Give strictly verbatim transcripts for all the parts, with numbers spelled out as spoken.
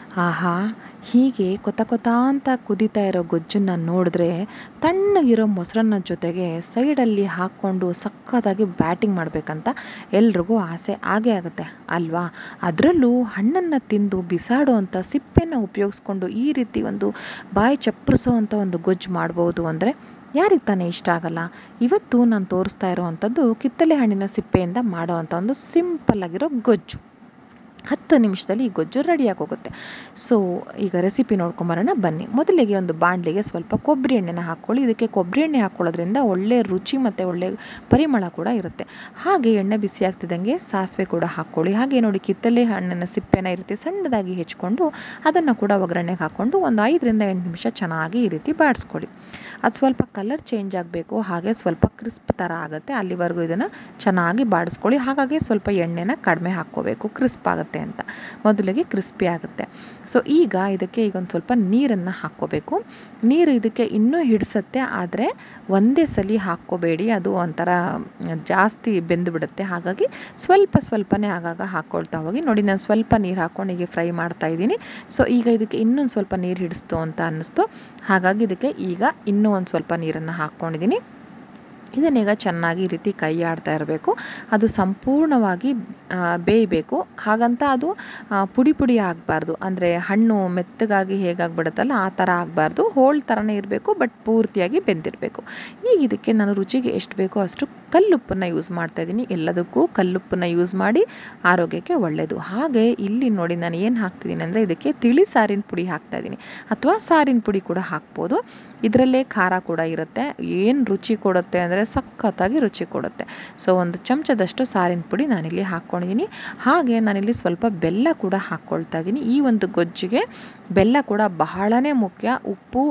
ಆಹಾ! ಹೀಗೆ ಕೊತ ಕೊತ ಅಂತ ಕುದೀತಾ ಇರೋ ಗೊಜ್ಜನ್ನ ನೋಡಿದ್ರೆ ತಣ್ಣಗಿರೋ ಮೊಸರನ್ನ ಜೊತೆಗೆ ಸೈಡಲ್ಲಿ ಹಾಕ್ಕೊಂಡು ಸಖತ್ತಾಗಿ ಬ್ಯಾಟಿಂಗ್ ಮಾಡಬೇಕಂತ ಎಲ್ರಿಗೂ ಆಸೆ ಆಗೇ ಆಗುತ್ತೆ ಅಲ್ವಾ? ಅದರಲ್ಲೂ ಹಣ್ಣನ್ನು ತಿಂದು ಬಿಸಾಡೋ ಅಂಥ ಸಿಪ್ಪೆನ ಉಪಯೋಗಿಸ್ಕೊಂಡು ಈ ರೀತಿ ಒಂದು ಬಾಯಿ ಚಪ್ಪರಿಸೋ ಅಂಥ ಒಂದು ಗೊಜ್ಜು ಮಾಡ್ಬೋದು ಅಂದರೆ ಯಾರಿಗೆ ತಾನೇ ಇಷ್ಟ ಆಗಲ್ಲ? ಇವತ್ತು ನಾನು ತೋರಿಸ್ತಾ ಇರೋವಂಥದ್ದು ಕಿತ್ತಳೆ ಹಣ್ಣಿನ ಸಿಪ್ಪೆಯಿಂದ ಮಾಡೋ ಅಂಥ ಒಂದು ಸಿಂಪಲ್ ಆಗಿರೋ ಗೊಜ್ಜು. ಹತ್ತು ನಿಮಿಷದಲ್ಲಿ ಈ ಗೊಜ್ಜು ರೆಡಿಯಾಗಿ ಹೋಗುತ್ತೆ. ಸೊ ಈಗ ರೆಸಿಪಿ ನೋಡ್ಕೊಂಬರೋಣ ಬನ್ನಿ. ಮೊದಲಿಗೆ ಒಂದು ಬಾಣಲಿಗೆ ಸ್ವಲ್ಪ ಕೊಬ್ಬರಿ ಎಣ್ಣೆನ ಹಾಕ್ಕೊಳ್ಳಿ. ಇದಕ್ಕೆ ಕೊಬ್ಬರಿ ಎಣ್ಣೆ ಹಾಕ್ಕೊಳ್ಳೋದ್ರಿಂದ ಒಳ್ಳೆ ರುಚಿ ಮತ್ತು ಒಳ್ಳೆ ಪರಿಮಳ ಕೂಡ ಇರುತ್ತೆ. ಹಾಗೆ ಎಣ್ಣೆ ಬಿಸಿ ಆಗ್ತಿದ್ದಂಗೆ ಸಾಸಿವೆ ಕೂಡ ಹಾಕ್ಕೊಳ್ಳಿ. ಹಾಗೆ ನೋಡಿ ಕಿತ್ತಳೆ ಹಣ್ಣಿನ ಸಿಪ್ಪೆನ ಈ ರೀತಿ ಸಣ್ಣದಾಗಿ ಹೆಚ್ಕೊಂಡು ಅದನ್ನು ಕೂಡ ಒಗ್ಗರಣೆಗೆ ಹಾಕ್ಕೊಂಡು ಒಂದು ಐದರಿಂದ ಎಂಟು ನಿಮಿಷ ಚೆನ್ನಾಗಿ ಈ ರೀತಿ ಬಾಡಿಸ್ಕೊಳ್ಳಿ. ಅದು ಸ್ವಲ್ಪ ಕಲರ್ ಚೇಂಜ್ ಆಗಬೇಕು, ಹಾಗೆ ಸ್ವಲ್ಪ ಕ್ರಿಸ್ಪ್ ಥರ ಆಗುತ್ತೆ, ಅಲ್ಲಿವರೆಗೂ ಇದನ್ನು ಚೆನ್ನಾಗಿ ಬಾಡಿಸ್ಕೊಳ್ಳಿ. ಹಾಗಾಗಿ ಸ್ವಲ್ಪ ಎಣ್ಣೆನ ಕಡಿಮೆ ಹಾಕ್ಕೋಬೇಕು, ಕ್ರಿಸ್ಪ್ ಆಗುತ್ತೆ ಅಂತ. ಮೊದಲಿಗೆ ಕ್ರಿಸ್ಪಿ ಆಗುತ್ತೆ. ಸೊ ಈಗ ಇದಕ್ಕೆ ಈಗ ಒಂದು ಸ್ವಲ್ಪ ನೀರನ್ನು ಹಾಕ್ಕೋಬೇಕು. ನೀರು ಇದಕ್ಕೆ ಇನ್ನೂ ಹಿಡಿಸತ್ತೆ, ಆದರೆ ಒಂದೇ ಸಲ ಹಾಕ್ಕೋಬೇಡಿ, ಅದು ಒಂಥರ ಜಾಸ್ತಿ ಬೆಂದುಬಿಡುತ್ತೆ. ಹಾಗಾಗಿ ಸ್ವಲ್ಪ ಸ್ವಲ್ಪನೇ ಆಗಾಗ ಹಾಕ್ಕೊಳ್ತಾ ಹೋಗಿ. ನೋಡಿ ನಾನು ಸ್ವಲ್ಪ ನೀರು ಹಾಕ್ಕೊಂಡು ಹೀಗೆ ಫ್ರೈ ಮಾಡ್ತಾ ಇದ್ದೀನಿ. ಸೊ ಈಗ ಇದಕ್ಕೆ ಇನ್ನೊಂದು ಸ್ವಲ್ಪ ನೀರು ಹಿಡಿಸ್ತು ಅಂತ ಅನ್ನಿಸ್ತು, ಹಾಗಾಗಿ ಇದಕ್ಕೆ ಈಗ ಇನ್ನೂ ಒಂದು ಸ್ವಲ್ಪ ನೀರನ್ನು ಹಾಕ್ಕೊಂಡಿದ್ದೀನಿ. ಇದನ್ನೀಗ ಚೆನ್ನಾಗಿ ಈ ರೀತಿ ಕೈ ಆಡ್ತಾ ಇರಬೇಕು. ಅದು ಸಂಪೂರ್ಣವಾಗಿ ಬೇಯಬೇಕು. ಹಾಗಂತ ಅದು ಪುಡಿ ಪುಡಿ ಆಗಬಾರ್ದು, ಅಂದರೆ ಹಣ್ಣು ಮೆತ್ತಗಾಗಿ ಹೇಗಾಗ್ಬಿಡುತ್ತಲ್ಲ ಆ ಥರ ಆಗಬಾರ್ದು. ಹೋಳು ಥರನೇ ಇರಬೇಕು, ಬಟ್ ಪೂರ್ತಿಯಾಗಿ ಬೆಂದಿರಬೇಕು. ಈಗ ಇದಕ್ಕೆ ನಾನು ರುಚಿಗೆ ಎಷ್ಟು ಬೇಕೋ ಅಷ್ಟು ಕಲ್ಲುಪ್ಪನ್ನು ಯೂಸ್ ಮಾಡ್ತಾ ಇದ್ದೀನಿ. ಎಲ್ಲದಕ್ಕೂ ಕಲ್ಲುಪ್ಪನ್ನು ಯೂಸ್ ಮಾಡಿ ಆರೋಗ್ಯಕ್ಕೆ ಒಳ್ಳೆಯದು. ಹಾಗೆ ಇಲ್ಲಿ ನೋಡಿ ನಾನು ಏನು ಹಾಕ್ತಿದ್ದೀನಿ ಅಂದರೆ ಇದಕ್ಕೆ ತಿಳಿ ಸಾರಿನ ಪುಡಿ ಹಾಕ್ತಾ ಇದ್ದೀನಿ, ಅಥವಾ ಸಾರಿನ ಪುಡಿ ಕೂಡ ಹಾಕ್ಬೋದು. ಇದರಲ್ಲೇ ಖಾರ ಕೂಡ ಇರುತ್ತೆ. ಏನು ರುಚಿ ಕೊಡುತ್ತೆ ಅಂದರೆ ಸಖತ್ತಾಗಿ ರುಚಿ ಕೊಡುತ್ತೆ. ಸೊ ಒಂದು ಚಮಚದಷ್ಟು ಸಾರಿನ ಪುಡಿ ನಾನಿಲ್ಲಿ ಹಾಕ್ಕೊಂಡಿದ್ದೀನಿ. ಹಾಗೆ ನಾನಿಲ್ಲಿ ಸ್ವಲ್ಪ ಬೆಲ್ಲ ಕೂಡ ಹಾಕ್ಕೊಳ್ತಾ ಇದ್ದೀನಿ. ಈ ಒಂದು ಗೊಜ್ಜಿಗೆ ಬೆಲ್ಲ ಕೂಡ ಬಹಳನೇ ಮುಖ್ಯ. ಉಪ್ಪು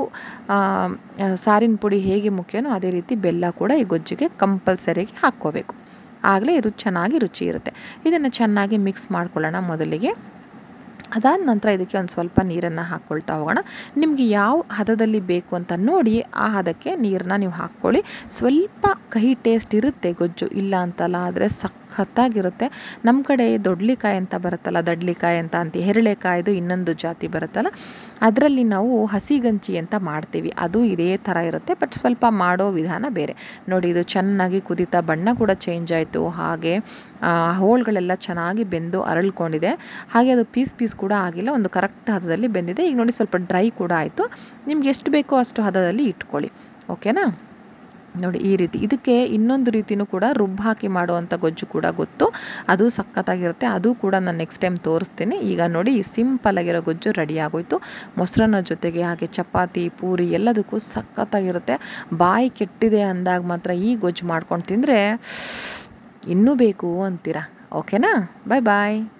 ಸಾರಿನ ಪುಡಿ ಹೇಗೆ ಮುಖ್ಯನೋ ಅದೇ ರೀತಿ ಬೆಲ್ಲ ಕೂಡ ಈ ಗೊಜ್ಜಿಗೆ ಕಂಪಲ್ಸರಿಯಾಗಿ ಹಾಕ್ಕೋಬೇಕು. ಆಗಲೇ ಇದು ಚೆನ್ನಾಗಿ ರುಚಿ ಇರುತ್ತೆ. ಇದನ್ನು ಚೆನ್ನಾಗಿ ಮಿಕ್ಸ್ ಮಾಡ್ಕೊಳ್ಳೋಣ ಮೊದಲಿಗೆ. ಅದಾದ ನಂತರ ಇದಕ್ಕೆ ಒಂದು ಸ್ವಲ್ಪ ನೀರನ್ನು ಹಾಕ್ಕೊಳ್ತಾ ಹೋಗೋಣ. ನಿಮಗೆ ಯಾವ ಹದದಲ್ಲಿ ಬೇಕು ಅಂತ ನೋಡಿ ಆ ಹದಕ್ಕೆ ನೀರನ್ನ ನೀವು ಹಾಕ್ಕೊಳ್ಳಿ. ಸ್ವಲ್ಪ ಕಹಿ ಟೇಸ್ಟ್ ಇರುತ್ತೆ ಗೊಜ್ಜು, ಇಲ್ಲ ಅಂತಲ್ಲ, ಆದರೆ ಸಖತ್ತಾಗಿರುತ್ತೆ. ನಮ್ಮ ಕಡೆ ದೊಡ್ಲಿಕಾಯಿ ಅಂತ ಬರುತ್ತಲ್ಲ, ದಡ್ಲಿಕಾಯಿ ಅಂತ ಅಂತೀವಿ, ಹೆರಳೆಕಾಯ್ದು ಇನ್ನೊಂದು ಜಾತಿ ಬರುತ್ತಲ್ಲ, ಅದರಲ್ಲಿ ನಾವು ಹಸಿಗಂಚಿ ಅಂತ ಮಾಡ್ತೀವಿ. ಅದು ಇದೇ ಥರ ಇರುತ್ತೆ, ಬಟ್ ಸ್ವಲ್ಪ ಮಾಡೋ ವಿಧಾನ ಬೇರೆ. ನೋಡಿ ಇದು ಚೆನ್ನಾಗಿ ಕುದೀತಾ ಬಣ್ಣ ಕೂಡ ಚೇಂಜ್ ಆಯಿತು. ಹಾಗೆ ಹೋಳುಗಳೆಲ್ಲ ಚೆನ್ನಾಗಿ ಬೆಂದು ಅರಳ್ಕೊಂಡಿದೆ. ಹಾಗೆ ಅದು ಪೀಸ್ ಪೀಸ್ ಕೂಡ ಆಗಿಲ್ಲ, ಒಂದು ಕರೆಕ್ಟ್ ಹದದಲ್ಲಿ ಬೆಂದಿದೆ. ಈಗ ನೋಡಿ ಸ್ವಲ್ಪ ಡ್ರೈ ಕೂಡ ಆಯಿತು. ನಿಮ್ಗೆ ಎಷ್ಟು ಬೇಕೋ ಅಷ್ಟು ಹದದಲ್ಲಿ ಇಟ್ಕೊಳ್ಳಿ, ಓಕೆನಾ? ನೋಡಿ ಈ ರೀತಿ. ಇದಕ್ಕೆ ಇನ್ನೊಂದು ರೀತಿಯೂ ಕೂಡ ರುಬ್ಬು ಹಾಕಿ ಮಾಡುವಂಥ ಗೊಜ್ಜು ಕೂಡ ಗೊತ್ತು, ಅದು ಸಖತ್ತಾಗಿರುತ್ತೆ. ಅದು ಕೂಡ ನಾನು ನೆಕ್ಸ್ಟ್ ಟೈಮ್ ತೋರಿಸ್ತೀನಿ. ಈಗ ನೋಡಿ ಈ ಸಿಂಪಲ್ ಆಗಿರೋ ಗೊಜ್ಜು ರೆಡಿ ಆಗೋಯ್ತು. ಮೊಸರನ್ನ ಜೊತೆಗೆ ಹಾಗೆ ಚಪಾತಿ ಪೂರಿ ಎಲ್ಲದಕ್ಕೂ ಸಖತ್ತಾಗಿರುತ್ತೆ. ಬಾಯಿ ಕೆಟ್ಟಿದೆ ಅಂದಾಗ ಮಾತ್ರ ಈ ಗೊಜ್ಜು ಮಾಡ್ಕೊಂಡು ತಿಂದರೆ ಇನ್ನೂ ಬೇಕು ಅಂತೀರಾ. ಓಕೆನಾ? ಬಾಯ್ ಬಾಯ್.